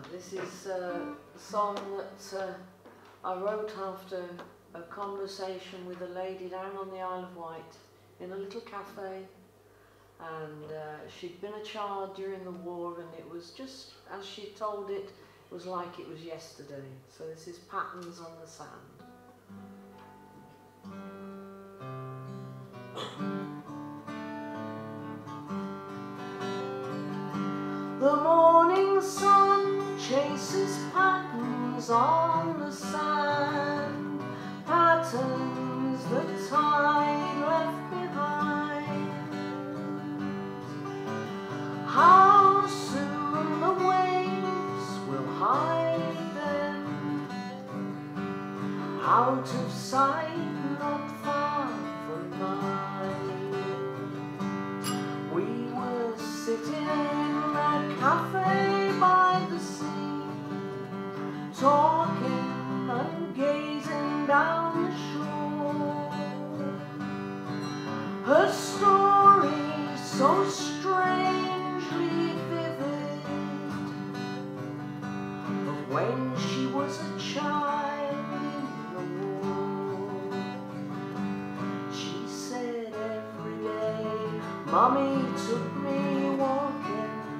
This is a song that I wrote after a conversation with a lady down on the Isle of Wight in a little cafe, and she'd been a child during the war, and it was just as she told it, it was like it was yesterday. So this is Patterns on the Sand. The morning sun chases patterns on the sand, patterns the tide left behind. How soon the waves will hide them, out of sight, not far from mine. We were sitting in a cafe by the sea, talking and gazing down the shore. Her story so strangely vivid, of when she was a child in the war. She said every day Mommy took me walking,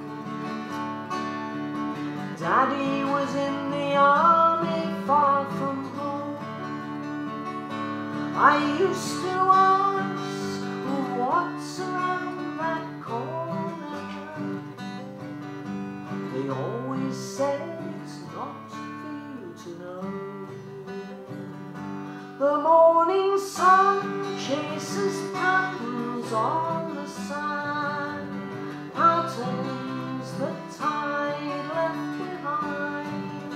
Daddy was in the army far from home. I used to ask, what's around that corner? They always said it's not for you to know. The morning sun chases patterns on the sand, patterns the tide left behind.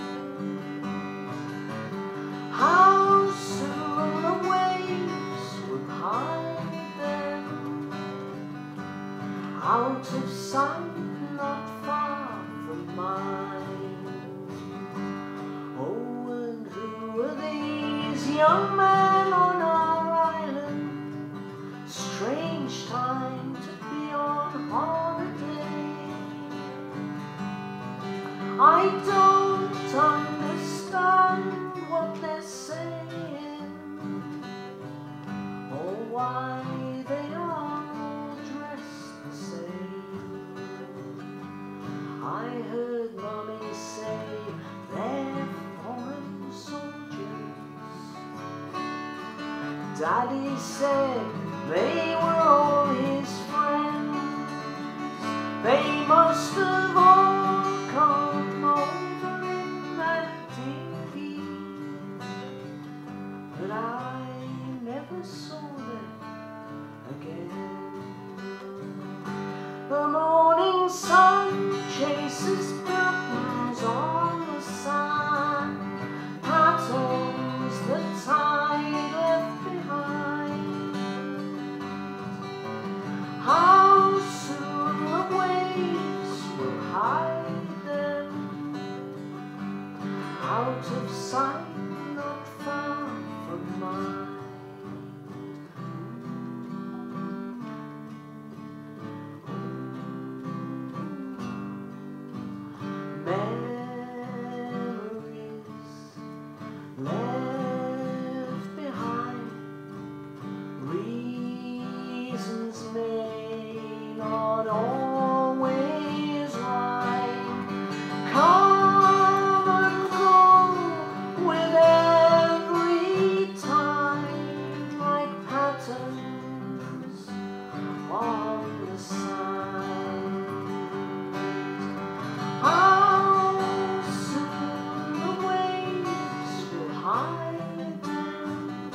How soon the waves would hide them, out of sight, not far from mine. Oh, and who are these young men on our island? Strange time to be on holiday. I don't understand what they're saying, or why they are all dressed the same. I heard Mommy say they're foreign soldiers. Daddy said they were all his friends. They must have all come over in that dinghy, but I never saw them again. The morning sun chases patterns on the sand, patterns the tide left behind. How soon the waves will hide them, out of sight, not far from mine. Memories left behind, reasons may not always rhyme, come and go with every time, like patterns on the sand. How soon the waves will hide them,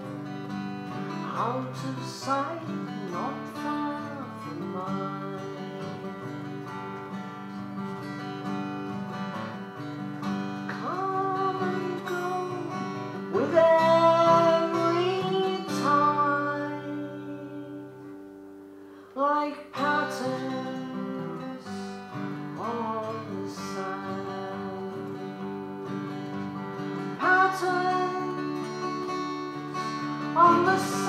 out of sight, not far from mine. Come and go with every tide, like patterns on the sand. Patterns on the sand.